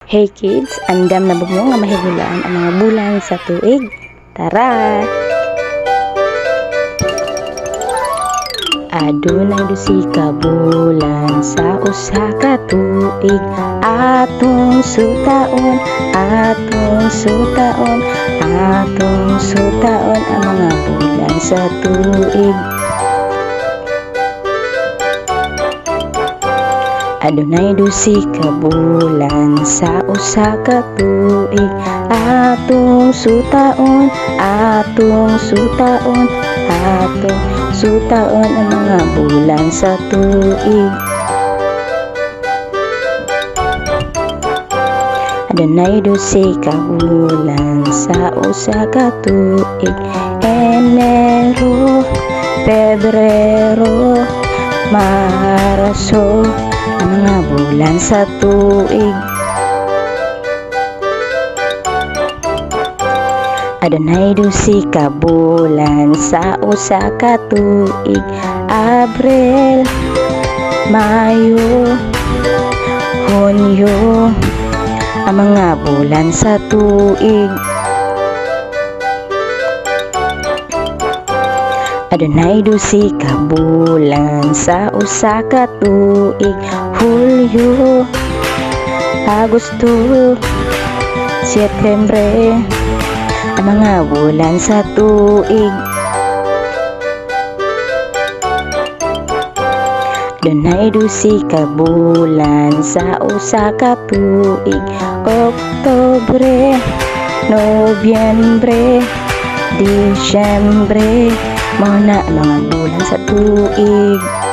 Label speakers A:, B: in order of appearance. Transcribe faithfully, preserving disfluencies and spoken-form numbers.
A: Hey kids, andam na ba mo nga mahibulaan ang mga bulan sa tuig? Tara! Adunay dusi ka bulan sa usa ka tuig, atong sutaon, atong sutaon, atong sutaon ang mga bulan sa tuig. Adunay dusi ka bulan sa usa ka tuig, atong sutaon, atong sutaon, atong sutaon ang mga bulan sa tuig. Adunay dusi ka bulan sa usa ka tuig, Enero, Pebrero, Marso ang mga bulan sa tuig. Adunay dusi ka bulan sa usa ka tuig, Abril, Mayo, Hunyo ang mga bulan sa tuig. Adunay dusi ka bulan sa usa ka tuig, Hulyo, Agosto, Setyembre ang mga bulan sa tuig. Adunay dusi ka bulan sa usa ka tuig, Oktubre, Nobyembre, Disyembre, mga mga bulan sa tuig.